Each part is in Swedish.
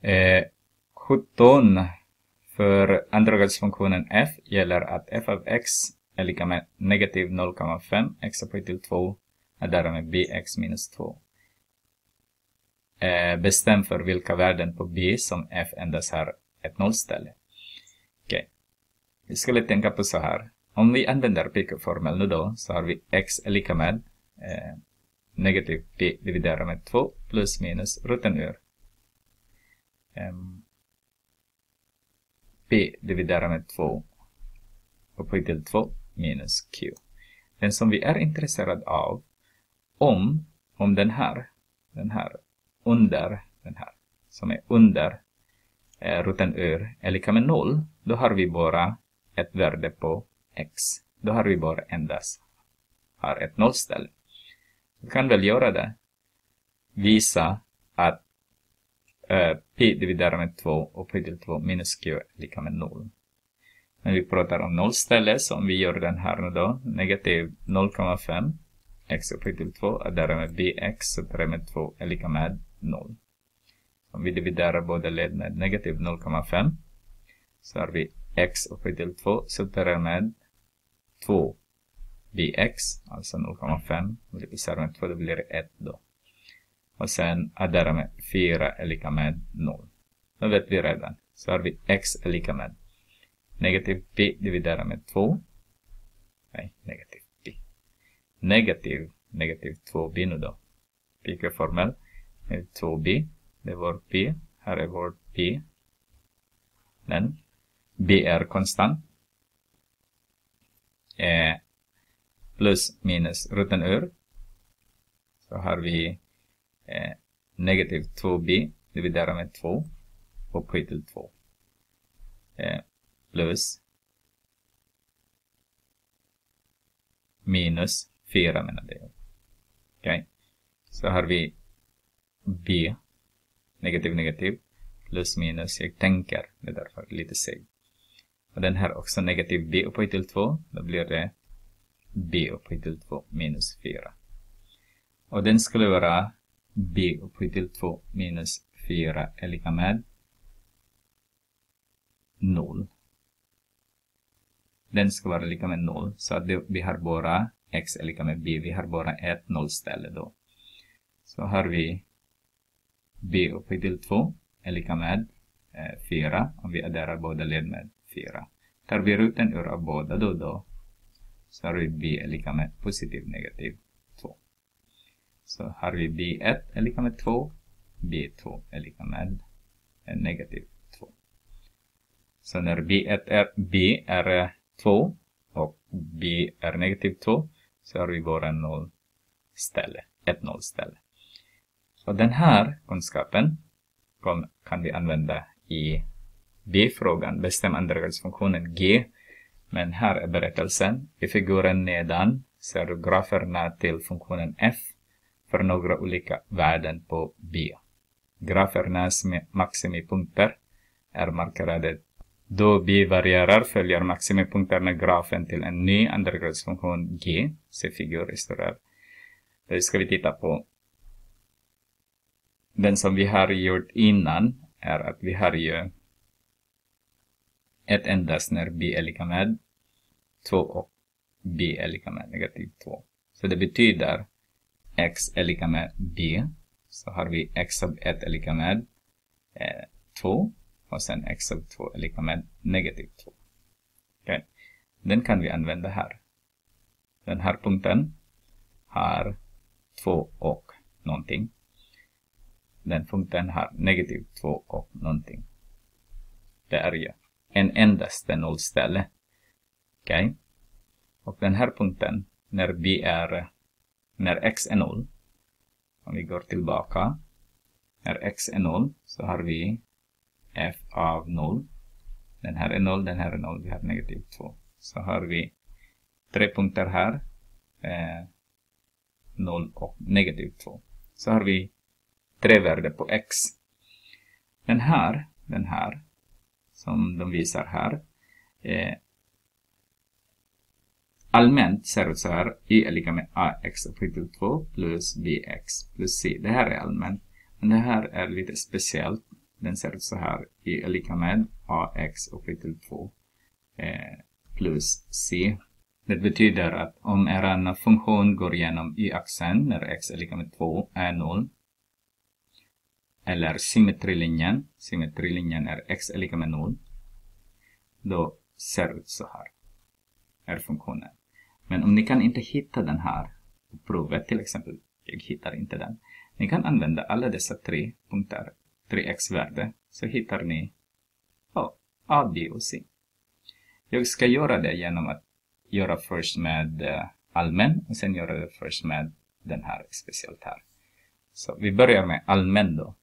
17 för andragradsfunktionen f gäller att f av x är lika med negativ 0,5 x upphöjt till 2 är därmed bx minus 2. Bestäm för vilka värden på b som f endast har ett nollställe. Okej. Vi skulle tänka på så här. Om vi använder Pico-formel nu då så har vi x är lika med negativ p dividerat med 2 plus minus roten ur p dividerat med 2 upphöjt till 2 minus q. Den som vi är intresserad av, om den här under den här som är under roten ur är lika med 0, då har vi bara ett värde på x. Då har vi bara endast har ett nollställe. Vi kan väl göra det. Visa att p dividerat med 2 upphöjt till 2 minus q är lika med 0. När vi pratar om nollställe, så om vi gör den här nu då, negativ 0,5 x upphöjt till 2 är därmed bx så därmed 2 är lika med 0. Om vi dividerar båda led med negativ 0,5 så har vi x upphöjt till 2 så därmed 2 bx, alltså 0,5 multiplicerar med 2, det blir 1 då. Och sen är därmed 4 är lika med 0. Då vet vi redan. Så har vi x är lika med negativ p dividerat med 2. Nej, negativ p. Negativ 2b nu då. Pico-formel med 2b. Det är vår p. Här är vår p. Men b är konstant. Plus minus roten ur. Så har vi negativ 2b dividerat med 2 upphöjt till 2. Plus minus 4 menar det. Okej. Så har vi b negativ plus minus, jag tänker, det är därför lite seg. Och den här också negativ b upphöjt till 2, då blir det b upphöjt till 2 minus 4. Och den skulle vara b upphöjt till 2 minus 4 är lika med 0. Den ska vara lika med 0. Så att vi har bara x är lika med b. Vi har bara ett nollställe då. Så har vi b upphöjt till 2 är lika med 4. Om vi adderar båda led med 4. Tar vi roten ur av båda då så har vi b är lika med positiv negativ 2. Så har vi b1 är lika med 2. b2 är lika med negativ 2. Så när b är 2 och b är negativ 2 så har vi bara ett nollställe. Och den här kunskapen kan vi använda i b-frågan. Bestäm andragradsfunktionen g. Men här är berättelsen. I figuren nedan ser du graferna till funktionen f för några olika värden på b. Grafernas maximipunkter är markerade. Då b varierar följer maximipunkterna grafen till en ny andragradsfunktion g. Se figur i stora. Det ska vi titta på. Den som vi har gjort innan är att vi har ju ett endast när b är lika med 2 och b är lika med negativ 2. Så det betyder x är lika med b. Så har vi x av 1 är lika med 2. Och sen x av 2 är lika med negativ 2. Okay. Den kan vi använda här. Den här punkten har 2 och någonting. Den punkten har negativ 2 och någonting. Det är ju en endaste nollställe. Okej. Okay. Och den här punkten, när x är 0. Om vi går tillbaka. När x är 0 så har vi f av 0. Den här är 0, den här är 0. Vi har negativ 2. Så har vi 3 punkter här. 0 och negativ 2. Så har vi 3 värden på x. Den här, som de visar här. Allmänt ser ut så här. Y är lika med ax upphöjt till 2 plus bx plus c. Det här är allmänt. Men det här är lite speciellt. den ser ut så här. Y är lika med ax upphöjt till 2 plus c. Det betyder att om er funktion går igenom y-axeln när x är lika med 2 är 0. Eller symmetrilinjen är x är lika med 0. Då ser det ut så här. Är funktionen. Men om ni kan inte hitta den här på provet, till exempel, jag hittar inte den. Ni kan använda alla dessa 3 punkter, 3x-värde, så hittar ni A, B och C. Jag ska göra det genom att göra först med allmän och sen göra det först med den här speciellt här. Så vi börjar med allmän då.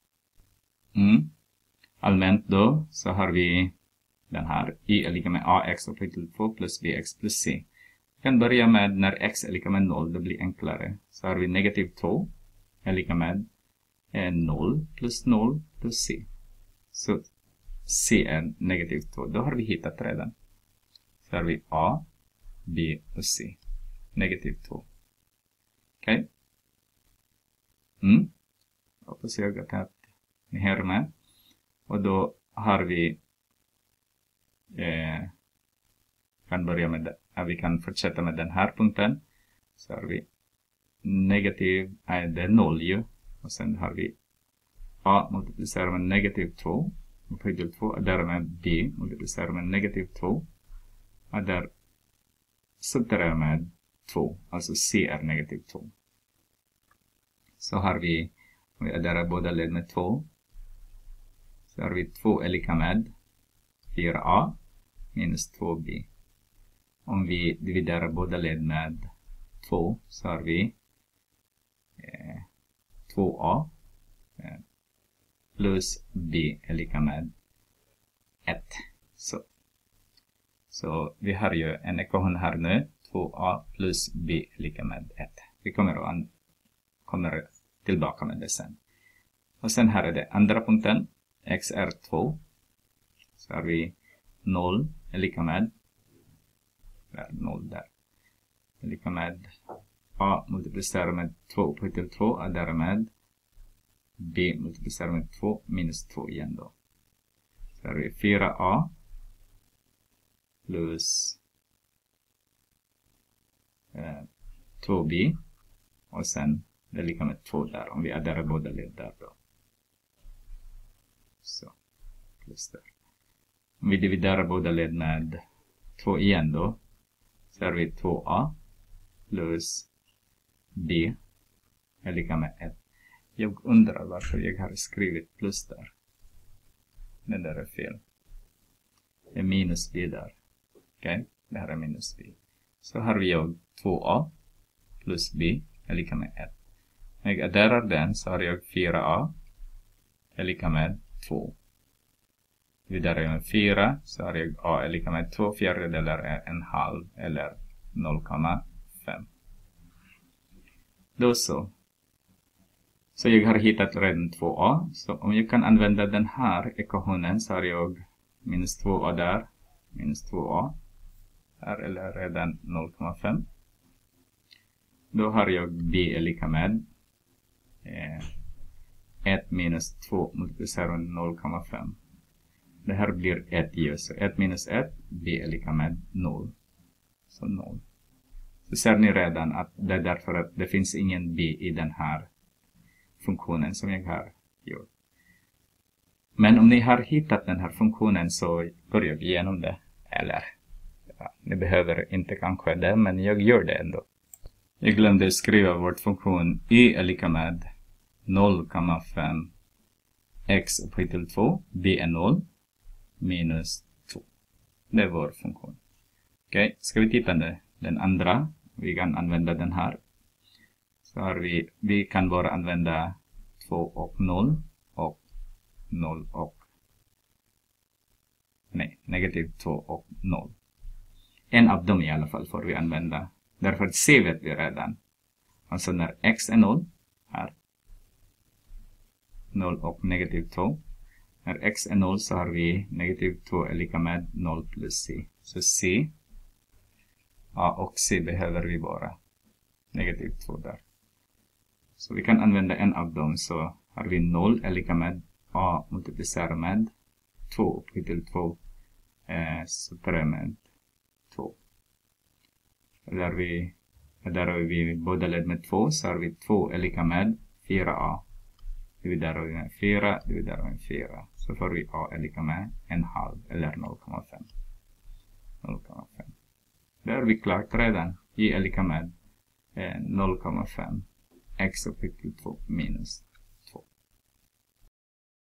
Allmänt då så har vi den här. Y är lika med ax upphöjt till 2 plus bx plus c. Vi kan börja med när x är lika med 0, det blir enklare. Så har vi negativ 2 är lika med 0 plus c. Så c är negativ 2. Då har vi hittat redan. Så har vi a, b och c. Negativ 2. Okej? Hoppas jag att ni hör med. Och då har vi kan börja med det. Vi kan fortsätta med den här punkten. Så har vi negativ är det 0 ju. Och sen har vi a multiplicerar med negativ 2 upphöjt till 2. Och därmed b multiplicerar med negativ 2. Och där subtraherar med 2. Alltså c är negativ 2. Så har vi, om vi adderar båda led med 2. Så har vi 2 är lika med 4a minus 2b. Om vi dividerar båda led med 2 så har vi 2a plus b är lika med 1. Så vi har ju en ekvation här nu. 2a plus b är lika med 1. Vi kommer tillbaka med det sen. Och sen här är det andra punkten. X är 2. Så har vi 0 är lika med 0 där. Är lika med a multiplicerar med 2 upphöjt till 2 och därmed b multiplicerar med 2 minus 2 igen då. Så har vi 4a plus 2b och sen det är lika med 2 där om vi adderar båda led där då. Så, plus där. Om vi dividerar båda led med 2 igen då så har vi 2a plus b är lika med 1. Jag undrar varför jag har skrivit plus där. Det där är fel. Det är minus b där. Okej, det här är minus b. Så har vi 2a plus b är lika med 1. När jag adderar den så har jag 4a är lika med 2. Vidare med 4 så har jag a är lika med 2 fjärdedelar är en halv eller 0,5. Då så. Så jag har hittat redan 2a. Så om jag kan använda den här ekvationen så har jag minus 2a där. Minus 2a. Här eller redan 0,5. Då har jag b är lika med 1 minus 2 multiplicerar med 0,5. Det här blir 1 ju. Så 1 minus 1, b är lika med 0. Så 0. Så ser ni redan att det är därför att det finns ingen b i den här funktionen som jag har gjort. Men om ni har hittat den här funktionen så börjar vi igenom det. Eller, ni behöver inte kanske det, men jag gör det ändå. Jag glömde skriva vår funktion y är lika med 0,5 x upphöjt till 2, b är 0 minus 2. Det är vår funktion. Okej, ska vi titta nu den andra. Vi kan använda den här. Så har vi kan bara använda 2 och 0 och 0 och negativ 2 och 0. En av dem i alla fall får vi använda. Därför att c vet vi redan. Alltså när x är 0 här. 0 och negativ 2. När x är 0 så har vi negativ 2 är lika med 0 plus c. Så c, a och c behöver vi bara negativ 2 där. Så vi kan använda en av dem. Så har vi 0 är lika med a multiplicerar med 2 upphöjt till 2 separerar med 2. Där har vi båda led med 2, så har vi 2 är lika med 4a. Dividerar vi med 4, dividerar med 4. Så får vi a är lika med 1/2 eller 0,5. 0,5. Där är vi klart redan. Y är lika med 0,5. X upphöjt till 2 minus